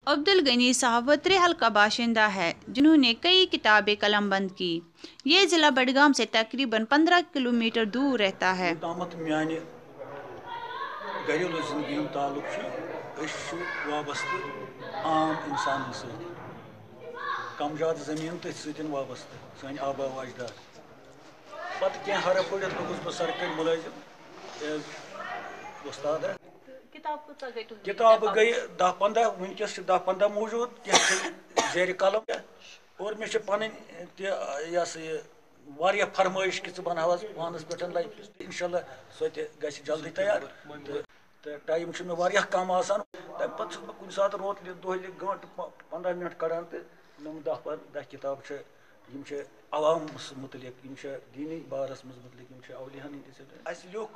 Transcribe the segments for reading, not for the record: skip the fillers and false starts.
عبد الغنی صاحب وترے حلقہ باشندہ ہے جنہوں نے کئی کتابیں قلم بند کی. یہ ضلع بڈگام سے تقریباً 15 کلومیٹر دور رہتا ہے. یوتامت میانہ گھریلو زندگی ہند تعلق وابستہ عام انسان کم زیادہ زمین تھی ستن وابستہ سن آبا و اجداد پتہ کی حرف پڑھت لوگس بہ سرکاری ملازم ایز استاد. کتاب گئی 10-15 ونکس 10-15 موجود کینٛہہ زیر قلم اور مے پن یہ سا یہ فرمائش کہ ژٕ بناوس پانس پہ لائف انشاء اللہ سو گژھِ جلدی تیار تو ٹائم مے کم آسان تمہ پتہ بہ کُنہِ ساتہٕ روت دۄہلہِ گٲنٛٹہٕ 15 منٹ کڑان تو 10 کتاب عوامس متعلق دینی بارس مز متعلق اولیاءن ہند لیوکھ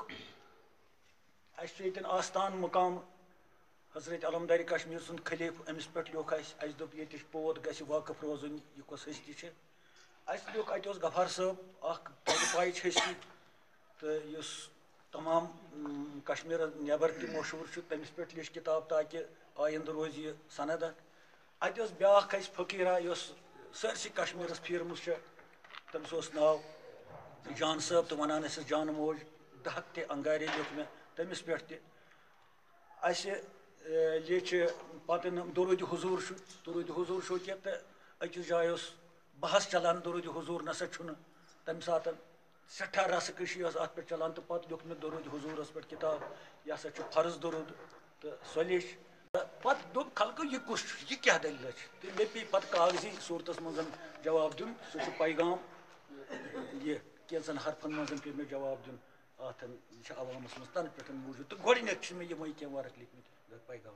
یتن آستان مقام حضرت علمدار کشمیر سند خلیف امس پہ لیوکھ اس دپ یہ پود گھس واقف روزن یہ کس ہستی اس لیوکھ ات غفار صٲب اخ پایچ ہستی تو اس تمام کشمیر نیبر تہ مشہور تمس پہ لیچھ کتاب تاکہ آئندہ روز یہ سند ات بیاکھ اس فقیرہ اس سرسی کشمیرس پھیرمس تمس ناو جان صٲب تو ونان جان موج دہت تہ انگارے لیوکھ مے تمس پہ تہ لیچھ پتہ درود حضور درود حضور کی تو اکس جائے بحث چلان درود حضور نسا تمہ سات سٹھا رس کشی ات پہ چلان تو پتہ لیوکھ مے درود حضورس پہ کتاب یہ ہسا فرض درود تو سہ لیچھ پتہ دپ خلقو یہ کس یہ کیا دلیل تو مے پی پتہ کاغذی صورتس مز جواب دن سہ پیغام یہ کینژن حرفن مز پہ مے جواب دن ات عوامس مز تن پہ موجود تو گۄڈنیتھ مے یمے کینٛہہ ورق لیکھمٕتۍ پیغام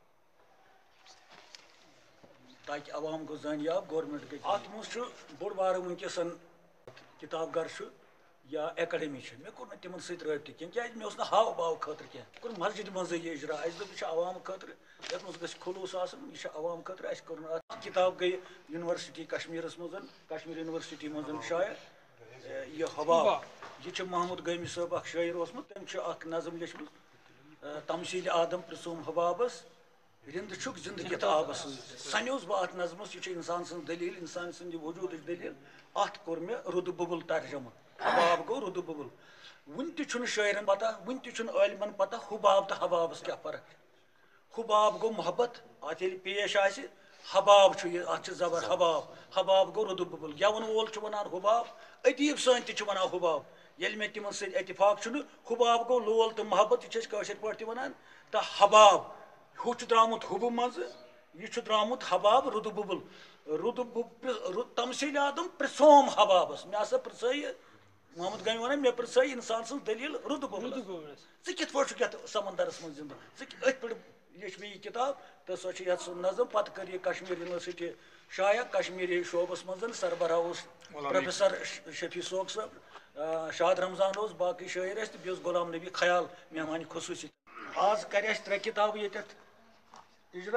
تاکہ عوام گو زانیاب گورمنٹ گئی ات مز بوڑ بار ونکسن کتاب گر یا ایکڈمی مے کور تمن ست رابطہ کی مے نا ہاو باو خاطر کی کور مسجد مزے یہ اجرا اس دپ یہ عوام خاطر یت مز گژھِ خلوص آسن یہ عوام خاطر اس کور کتاب گئی یونیورسٹی کشمیرس مز کشمیر یونیورسٹی مز شائع یہ حباب یہ محمود گامی صٲب اخ شاعر اوسمت تم اخ نظم لیچھمت تمثیل آدم پرسوم حبابس رند چھک زندگی آبس سنیوس بہ ات نظمس یہ انسان سن دلیل انسان سند وجود دلیل ات کور مے رود ببل ترجمہ حباب گو رود ببل ون تہ شاعرن پتہ ون تہ عالمن پتہ حباب تو حبابس کیا فرق حباب گو محبت ات یل پیش آس حباب ات زبر حباب حباب گو رود ببل گیون وول ونان حباب ادیب سان تہ ونان حباب یل مے تمن ست اتفاق حباب گو لول تو محبت یہ کاشر پہ تہ ونان تو حباب ہو درامت حب مز یہ درامت حباب رود ببل تمثیل آدم پرسوم حبابس مے ہسا پرژھ محمد گامی ونان مے پرژھ انسان سن دلیل رود ببل ژٕ کت پٲٹھۍ چھُکھ یتھ سمندرس منٛز زندٕ ات پہ لیچھ مے یہ کتاب تو سو یتھ نظم پتہ کر یہ کشمیر یونیورسٹی شائع کشمیری شعبس مز سربراہ اس پروفیسر شفیع صوگ صاحب شاد رمضان اس باقی شاعر اس بیس غلام نبی خیال مہمان خصوصی آز کر اس 3 کتاب یہ اجرا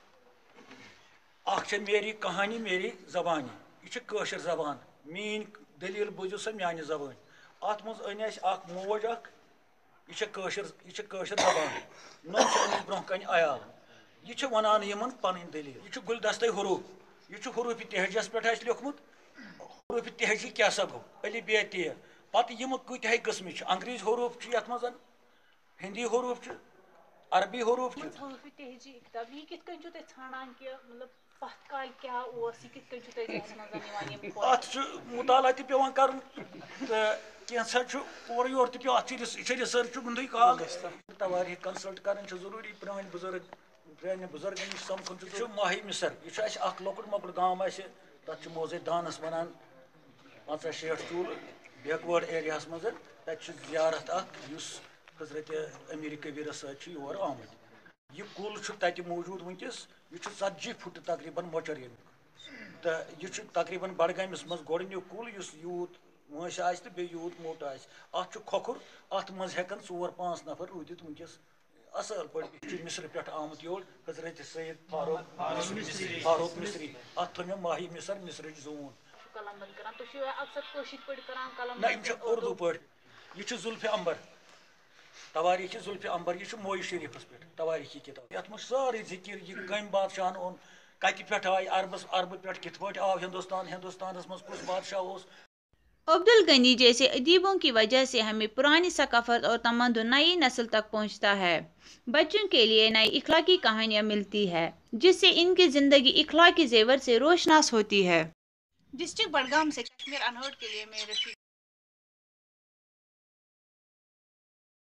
اخ میری کہانی میری زبانی یہ کاشر زبان مین دلیل بوزو سا میانہ زبان ات مز ان اخ موج اخ یہ کاشر زبان نم برہ کن عیال یہ ونان یمن پن دلیل یہ گلدستہ حروف یہ حروف تہجس پہ لیوکھمت حروف تہجی کیا سا گو الف ب ت پتہ یم کتہ قسم انگریزی حروف یت مز ہندی حروف عربی حروف ات مطالعہ تہ پیوان کرن کینسا اور یور تہ پیو ات ریسرچ گندے کال تواریخ کنسلٹ کرن ضروری پران بزرگن نش سمکھن ماہی مصر یہ اخ لۄکُٹ مۄکُٹ گام آسہِ تتھ موزے دانس ونان 50-60 چوٗلہٕ بیک وٲڈ ایریاہس منٛز تتہِ زیارت اخ یُس حضرت امیر کبیرس سۭتۍ یور آمُت یہ کُل تتہِ موجود ونکس یہ 40 فٹ تقریباً مۄچر ییٚمیُک تہٕ یہ تقریباً بڈگامس منٛز گۄڈنیُک کُل یُس یوٗت وٲنٛسہِ آسہِ تہٕ بیٚیہِ یوٗت موٚٹ آسہِ اتھ کھۄکھُر اتھ منٛز ہٮ۪کن 4-5 نفر روٗزِتھ ونکس اصل پٲٹھۍ مصر پٮ۪ٹھ آمُت یور حضرت سید فاروق مصری اتھ تھوٚو مےٚ ماہی مصر مصرٕچ زوٗن نہ یم اردو پٲٹھۍ یہ زُلفہِ امبر تواریخ ذوالفی امبر یہ موئی شریفس پہ تواریخی کتاب یت مجھ ساری ذکر یہ کم بادشاہن اون کت پہ آئی عرب پہ کت پہ آو ہندوستانس مز کس بادشاہ اس. عبد الغنی جیسے ادیبوں کی وجہ سے ہمیں پرانی ثقافت اور تمدن نئی نسل تک پہنچتا ہے. بچوں کے لیے نئی اخلاقی کہانیاں ملتی ہے جس سے ان کی زندگی اخلاقی زیور سے روشناس ہوتی ہے. ڈسٹرکٹ بڈگام سے کشمیر انہرڈ کے لیے میں رفیق